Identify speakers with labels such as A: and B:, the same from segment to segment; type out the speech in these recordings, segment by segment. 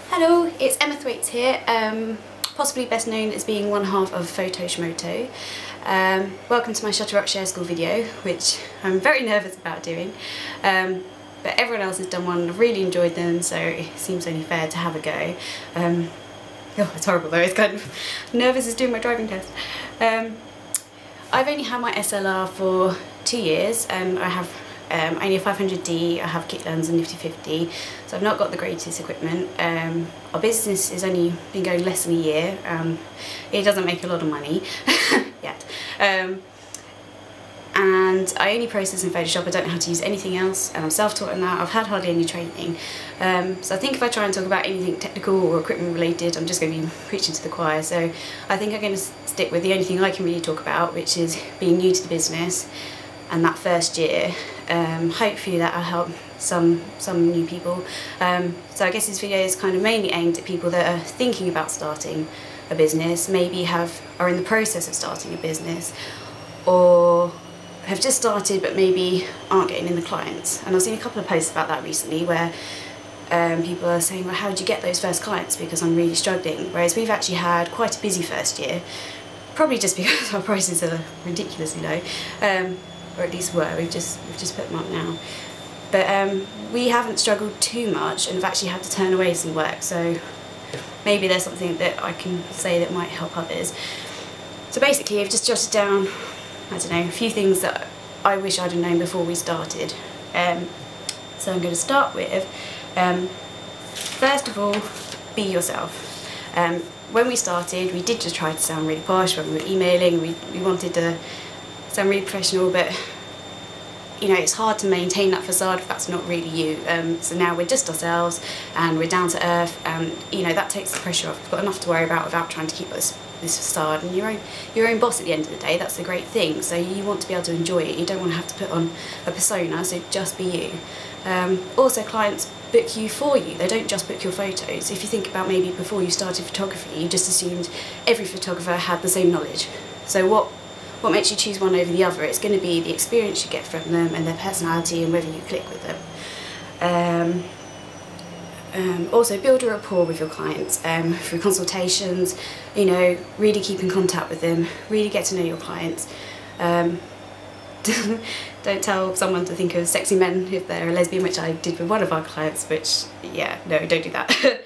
A: Hello, it's Emma Thwaites here, possibly best known as being one half of Photo Shmoto. Welcome to my Shutterstock Share School video, which I'm very nervous about doing, but everyone else has done one and I've really enjoyed them, so it seems only fair to have a go. Oh, it's horrible though, it's kind of nervous as doing my driving test. I've only had my SLR for 2 years. I have only a 500D, I have kit lens and nifty 50, so I've not got the greatest equipment. Our business has only been going less than a year. It doesn't make a lot of money yet. And I only process in Photoshop, I don't know how to use anything else, and I'm self-taught in that. I've had hardly any training. So I think if I try and talk about anything technical or equipment related, I'm just going to be preaching to the choir. So I think I'm going to stick with the only thing I can really talk about, which is being new to the business and that first year. Hopefully that'll help some new people. So I guess this video is kind of mainly aimed at people that are thinking about starting a business, maybe are in the process of starting a business, or have just started but maybe aren't getting in the clients. And I've seen a couple of posts about that recently where people are saying, well, how did you get those first clients, because I'm really struggling. Whereas we've actually had quite a busy first year, probably just because our prices are ridiculously low, or at least were. We've just put them up now. But we haven't struggled too much and have actually had to turn away some work, so maybe there's something that I can say that might help others. So basically I've just jotted down, I don't know, a few things that I wish I'd have known before we started. So I'm going to start with, first of all, be yourself. When we started, we did just try to sound really posh when we were emailing. We wanted to sound really professional, but you know, it's hard to maintain that facade if that's not really you. So now we're just ourselves and we're down to earth, and you know, that takes the pressure off. We've got enough to worry about without trying to keep this facade, and your own boss at the end of the day. That's the great thing. So you want to be able to enjoy it. You don't want to have to put on a persona, so just be you. Also, clients book you for you. They don't just book your photos. If you think about maybe before you started photography, you just assumed every photographer had the same knowledge. So what makes you choose one over the other? It's going to be the experience you get from them and their personality and whether you click with them. Also, build a rapport with your clients through consultations. You know, really keep in contact with them, really get to know your clients. Don't tell someone to think of sexy men if they're a lesbian, which I did with one of our clients, which, yeah, no, don't do that.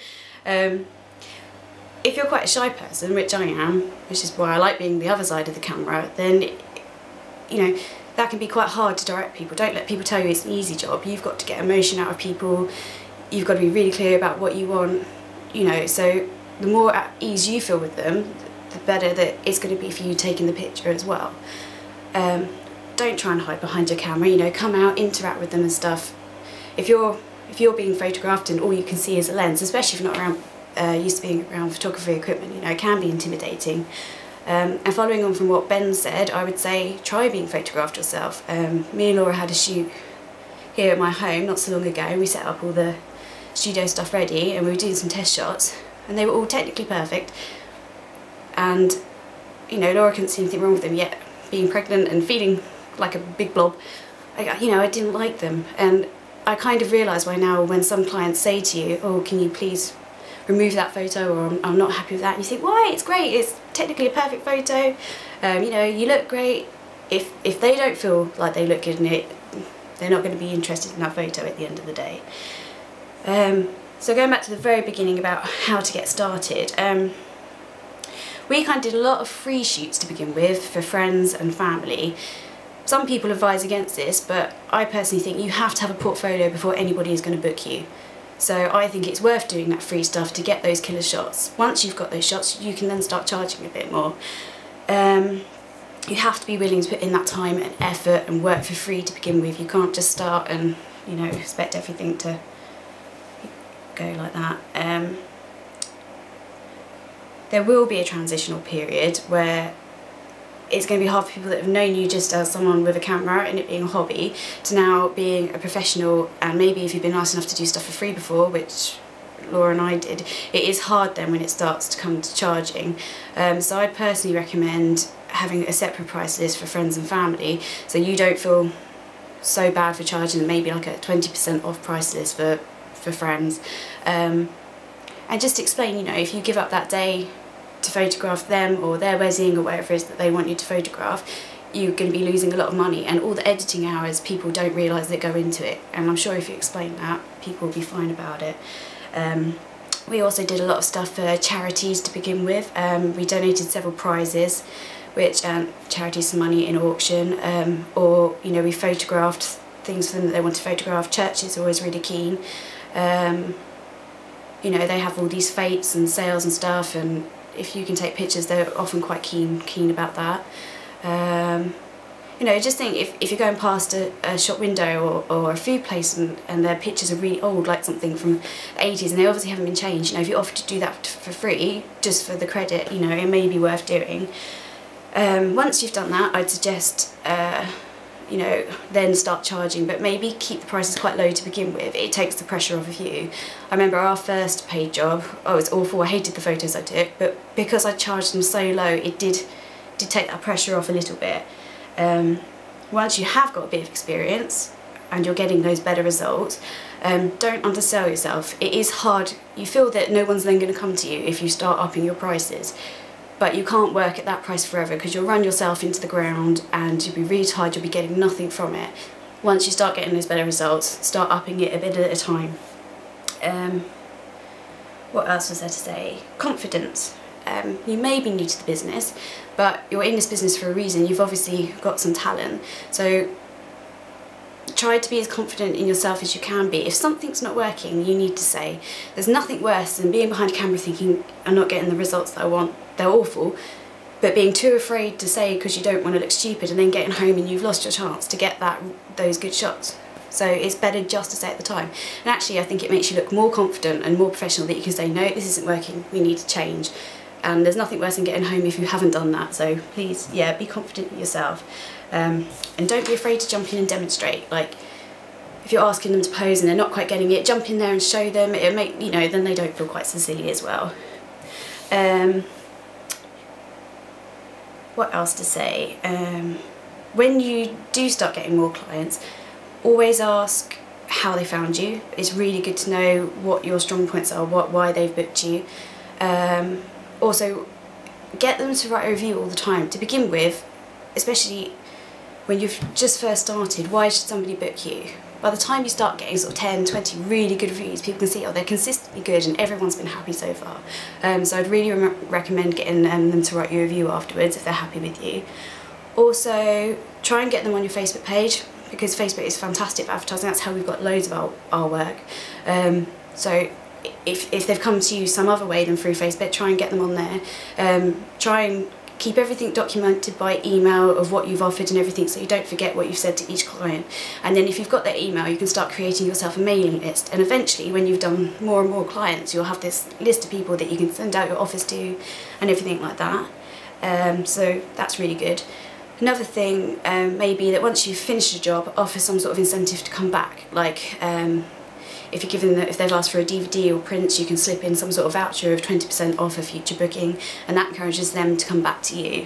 A: If you're quite a shy person, which I am, which is why I like being the other side of the camera, then, you know, that can be quite hard to direct people. Don't let people tell you it's an easy job. You've got to get emotion out of people. You've got to be really clear about what you want, you know, so the more at ease you feel with them, the better that it's going to be for you taking the picture as well. Don't try and hide behind your camera, you know, come out, interact with them and stuff. If you're being photographed and all you can see is a lens, especially if you're not used to being around photography equipment, you know, it can be intimidating. And following on from what Ben said, I would say try being photographed yourself. Me and Laura had a shoot here at my home not so long ago. We set up all the studio stuff ready and we were doing some test shots and they were all technically perfect, and you know, Laura couldn't see anything wrong with them, yet being pregnant and feeling like a big blob, you know, I didn't like them. And I kind of realise by now when some clients say to you, oh, can you please remove that photo, or I'm not happy with that, and you think, why, it's great, it's technically a perfect photo, you know, you look great. If they don't feel like they look good in it, they're not going to be interested in that photo at the end of the day. So going back to the very beginning about how to get started, we kind of did a lot of free shoots to begin with for friends and family. Some people advise against this, but I personally think you have to have a portfolio before anybody is going to book you. So I think it's worth doing that free stuff to get those killer shots. Once you've got those shots, you can then start charging a bit more. You have to be willing to put in that time and effort and work for free to begin with. You can't just start and, you know, expect everything to go like that. There will be a transitional period where it's going to be hard for people that have known you just as someone with a camera and it being a hobby to now being a professional, and maybe if you've been nice enough to do stuff for free before, which Laura and I did, it is hard then when it starts to come to charging. So I'd personally recommend having a separate price list for friends and family, so you don't feel so bad for charging maybe like a 20% off price list for friends. and just explain, you know, if you give up that day to photograph them or their wedding or whatever it is that they want you to photograph, you're going to be losing a lot of money, and all the editing hours people don't realise that go into it, and I'm sure if you explain that, people will be fine about it. We also did a lot of stuff for charities to begin with. We donated several prizes which charities some money in auction, or you know, we photographed things for them that they want to photograph. Churches are always really keen. You know, they have all these fetes and sales and stuff, and if you can take pictures, they're often quite keen about that. You know, just think if you're going past a shop window or a food place and their pictures are really old, like something from the 80s, and they obviously haven't been changed, you know, if you offer to do that for free, just for the credit, you know, it may be worth doing. Once you've done that, I'd suggest, you know, then start charging, but maybe keep the prices quite low to begin with. It takes the pressure off of you. I remember our first paid job, oh, it was awful, I hated the photos I took, but because I charged them so low, it did take that pressure off a little bit. Once you have got a bit of experience and you're getting those better results, don't undersell yourself. It is hard. You feel that no one's then going to come to you if you start upping your prices, but you can't work at that price forever because you'll run yourself into the ground and you'll be really tired, you'll be getting nothing from it. Once you start getting those better results, start upping it a bit at a time. What else was there to say? Confidence. You may be new to the business, but you're in this business for a reason. You've obviously got some talent, so try to be as confident in yourself as you can be. If something's not working, you need to say. There's nothing worse than being behind a camera thinking, I'm not getting the results that I want, they're awful, but being too afraid to say because you don't want to look stupid, and then getting home and you've lost your chance to get those good shots. So it's better just to say at the time. And actually I think it makes you look more confident and more professional that you can say, no, this isn't working, we need to change. And there's nothing worse than getting home if you haven't done that, so please, yeah, be confident in yourself. And don't be afraid to jump in and demonstrate. Like, if you're asking them to pose and they're not quite getting it, jump in there and show them. It'll make, you know, then they don't feel quite so silly as well. What else to say? When you do start getting more clients, always ask how they found you. It's really good to know what your strong points are, why they've booked you. Also, get them to write a review all the time. To begin with, especially when you've just first started, why should somebody book you? By the time you start getting sort of 10, 20 really good reviews, people can see, oh, they're consistently good and everyone's been happy so far. So I'd really recommend getting them to write you a review afterwards if they're happy with you. Also, try and get them on your Facebook page, because Facebook is fantastic for advertising. That's how we've got loads of our work. So if they've come to you some other way than through Facebook, try and get them on there. Try and keep everything documented by email of what you've offered and everything, so you don't forget what you've said to each client. And then if you've got their email, you can start creating yourself a mailing list, and eventually when you've done more and more clients, you'll have this list of people that you can send out your offers to and everything like that. So that's really good. Another thing may be that once you've finished a job, offer some sort of incentive to come back. Like if you're given if they've asked for a DVD or prints, you can slip in some sort of voucher of 20% off a future booking, and that encourages them to come back to you.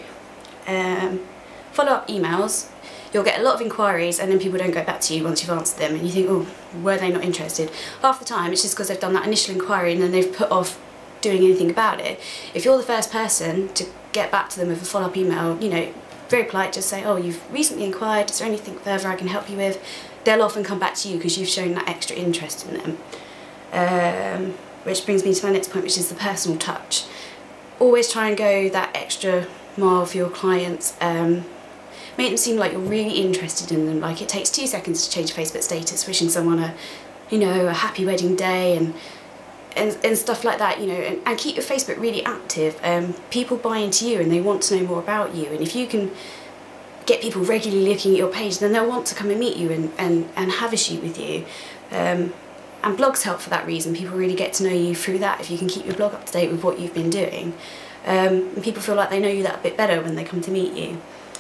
A: Follow-up emails. You'll get a lot of inquiries and then people don't go back to you once you've answered them, and you think, oh, were they not interested? Half the time it's just because they've done that initial inquiry and then they've put off doing anything about it. If you're the first person to get back to them with a follow-up email, you know, very polite, just say, oh, you've recently inquired, is there anything further I can help you with? They'll often come back to you because you've shown that extra interest in them. Which brings me to my next point, which is the personal touch. Always try and go that extra mile for your clients. Make them seem like you're really interested in them. Like, it takes 2 seconds to change Facebook status, wishing someone a happy wedding day and stuff like that, you know, and keep your Facebook really active. People buy into you and they want to know more about you, and if you can get people regularly looking at your page, then they'll want to come and meet you and have a shoot with you. And blogs help for that reason. People really get to know you through that if you can keep your blog up to date with what you've been doing. And people feel like they know you that a bit better when they come to meet you.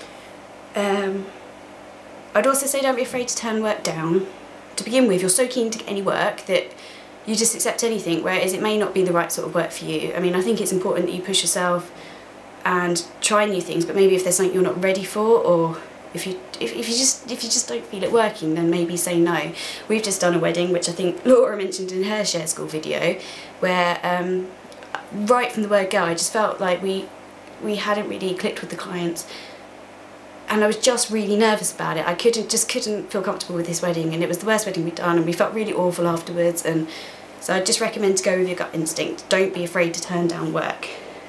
A: I'd also say don't be afraid to turn work down. To begin with, you're so keen to get any work that you just accept anything, whereas it may not be the right sort of work for you. I mean, I think it's important that you push yourself and try new things, but maybe if there's something you're not ready for, or If you just don't feel it working, then maybe say no. We've just done a wedding, which I think Laura mentioned in her Share School video, where right from the word go, I just felt like we hadn't really clicked with the clients, and I was just really nervous about it. I just couldn't feel comfortable with this wedding, and it was the worst wedding we'd done, and we felt really awful afterwards. And so I just recommend to go with your gut instinct. Don't be afraid to turn down work.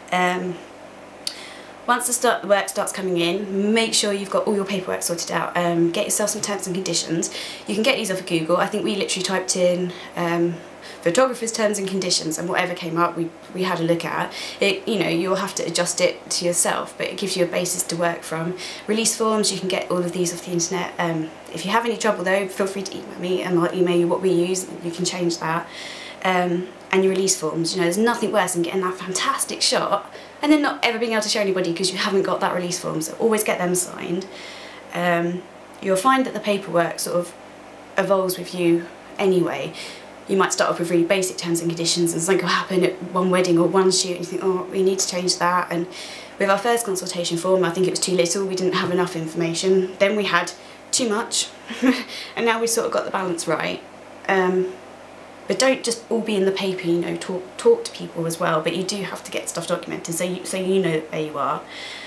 A: Once the work starts coming in, make sure you've got all your paperwork sorted out. Get yourself some terms and conditions. You can get these off of Google. I think we literally typed in photographers' terms and conditions, and whatever came up we had a look at it. You know, you'll have to adjust it to yourself, but it gives you a basis to work from. Release forms, you can get all of these off the internet. If you have any trouble though, feel free to email me and I'll email you what we use. You can change that. And your release forms, you know, there's nothing worse than getting that fantastic shot and then not ever being able to show anybody because you haven't got that release form. So always get them signed. You'll find that the paperwork sort of evolves with you anyway. You might start off with really basic terms and conditions, and something will happen at one wedding or one shoot and you think, oh, we need to change that. And with our first consultation form, I think it was too little, we didn't have enough information. Then we had too much, and now we've sort of got the balance right. But don't just all be in the paper, you know, talk to people as well, but you do have to get stuff documented so you know where you are.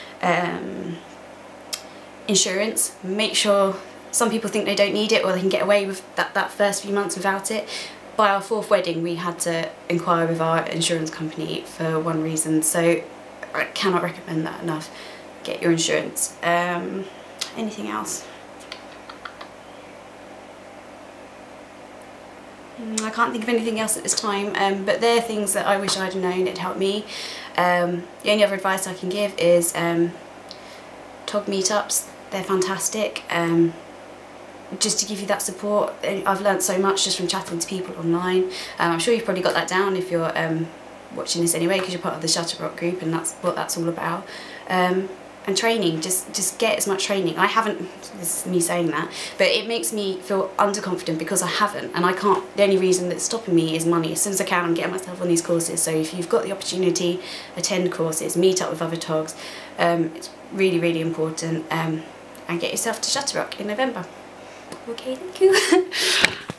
A: Insurance, make sure, some people think they don't need it or they can get away with that first few months without it. By our 4th wedding we had to inquire with our insurance company for one reason, so I cannot recommend that enough. Get your insurance. Anything else? I can't think of anything else at this time, but they're things that I wish I'd known. It helped me. The only other advice I can give is TOG meetups. They're fantastic. Just to give you that support. I've learnt so much just from chatting to people online. I'm sure you've probably got that down if you're watching this anyway, because you're part of the Shutterrock group and that's what that's all about. And training, just get as much training. I haven't, this is me saying that, but it makes me feel underconfident because I haven't, and I can't. The only reason that's stopping me is money. As soon as I can, I'm getting myself on these courses. So if you've got the opportunity, attend courses, meet up with other TOGs. It's really, really important. And get yourself to Shutterrock in November. Okay, thank you.